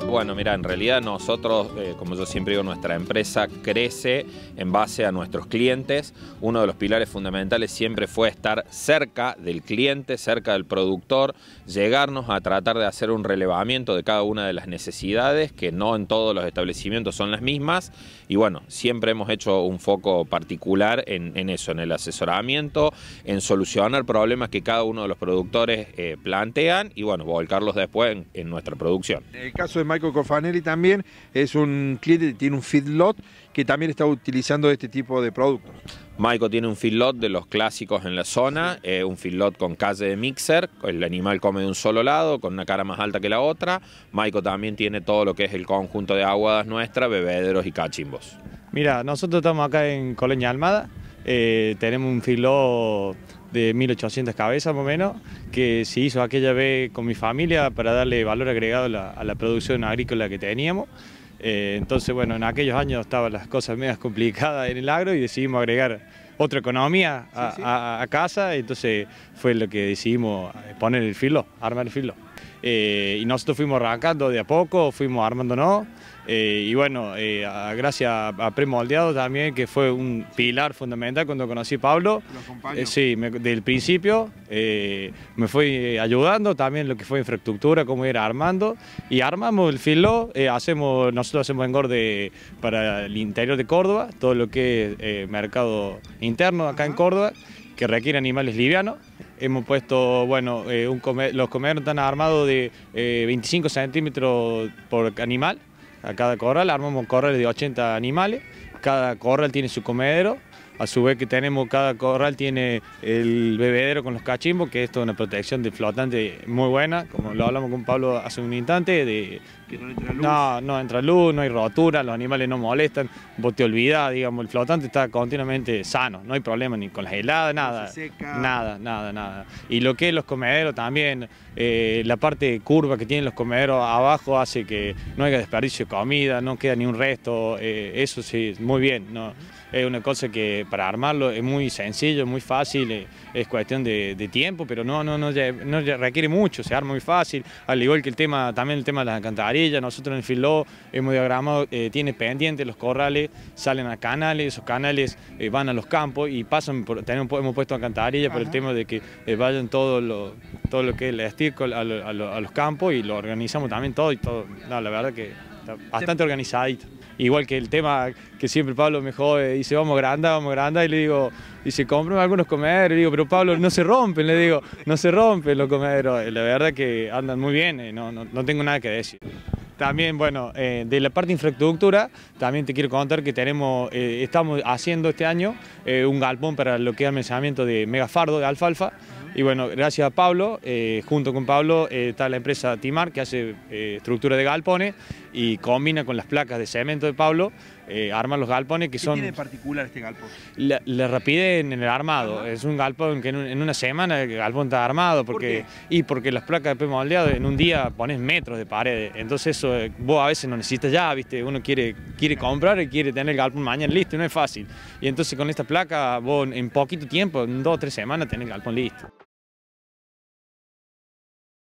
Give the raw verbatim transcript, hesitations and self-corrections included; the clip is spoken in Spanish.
Bueno, mira, en realidad nosotros, eh, como yo siempre digo, nuestra empresa crece en base a nuestros clientes. Uno de los pilares fundamentales siempre fue estar cerca del cliente, cerca del productor, llegarnos a tratar de hacer un relevamiento de cada una de las necesidades, que no en todos los establecimientos son las mismas. Y bueno, siempre hemos hecho un foco particular en, en eso, en el asesoramiento, en solucionar problemas que cada uno de los productores eh, plantean y bueno, volcarlos después en, en nuestra producción. El caso de Michael Cofanelli también es un cliente que tiene un feedlot que también está utilizando este tipo de productos. Michael tiene un feedlot de los clásicos en la zona, eh, un feedlot con calle de mixer, el animal come de un solo lado, con una cara más alta que la otra. Michael también tiene todo lo que es el conjunto de aguadas nuestras, bebederos y cachimbos. Mira, nosotros estamos acá en Colonia Almada, eh, tenemos un feedlot de mil ochocientas cabezas más o menos, que se hizo aquella vez con mi familia para darle valor agregado a la, a la producción agrícola que teníamos. Eh, entonces, bueno, en aquellos años estaban las cosas medias complicadas en el agro y decidimos agregar otra economía a, sí, sí. a, a casa, entonces fue lo que decidimos poner el feedlot, armar el feedlot. Eh, y nosotros fuimos arrancando de a poco, fuimos armándonos, eh, y bueno, eh, a, gracias a, a Premoldeado también, que fue un pilar fundamental cuando conocí a Pablo. Eh, sí, me, del principio eh, me fue ayudando también lo que fue infraestructura, cómo ir armando, y armamos el feedlot, eh, hacemos, nosotros hacemos engorde para el interior de Córdoba, todo lo que es eh, mercado interno acá en Córdoba, que requiere animales livianos. Hemos puesto, bueno, eh, un comer, los comederos están armados de eh, veinticinco centímetros por animal, a cada corral, armamos corrales de ochenta animales, cada corral tiene su comedero, a su vez que tenemos, cada corral tiene el bebedero con los cachimbos, que esto es una protección de flotante muy buena, como lo hablamos con Pablo hace un instante, de que no entra luz. No, no entra luz, no hay rotura, los animales no molestan, vos te olvidás, digamos, el flotante está continuamente sano, no hay problema ni con las heladas, nada, no se seca. nada, nada, nada. Y lo que es los comederos también, eh, la parte curva que tienen los comederos abajo hace que no haya desperdicio de comida, no queda ni un resto, eh, eso sí, muy bien, ¿no? Es una cosa que para armarlo es muy sencillo, muy fácil, eh, es cuestión de, de tiempo, pero no, no, no, no requiere mucho, se arma muy fácil, al igual que el tema, también el tema de las alcantarillas. Nosotros en el feedlot hemos diagramado, eh, tiene pendientes los corrales, salen a canales, esos canales eh, van a los campos y pasan, por, tenemos, hemos puesto alcantarillas por el tema de que eh, vayan todo lo, todo lo que es el estiércol a, lo, a, lo, a los campos y lo organizamos también todo y todo, no, la verdad que está bastante organizadito. Igual que el tema que siempre Pablo me jode, dice vamos grande, vamos grande, y le digo, dice comprame algunos comederos, y digo, pero Pablo no se rompen, le digo, no se rompen los comederos, la verdad que andan muy bien, no, no, no tengo nada que decir. También, bueno, eh, de la parte de infraestructura, también te quiero contar que tenemos, eh, estamos haciendo este año eh, un galpón para lo que es almacenamiento de megafardo, de alfalfa. Y bueno, gracias a Pablo, eh, junto con Pablo eh, está la empresa Timar, que hace eh, estructura de galpones y combina con las placas de cemento de Pablo, eh, arman los galpones que ¿Qué son... tiene de particular este galpón? La, la rapidez en el armado. Ajá. Es un galpón que en, un, en una semana el galpón está armado, porque, ¿por qué? Y porque las placas de premoldeado en un día pones metros de paredes, entonces eso vos a veces no necesitas ya, ¿viste? Uno quiere, quiere comprar y quiere tener el galpón mañana listo y no es fácil. Y entonces con esta placa vos en poquito tiempo, en dos o tres semanas tenés el galpón listo.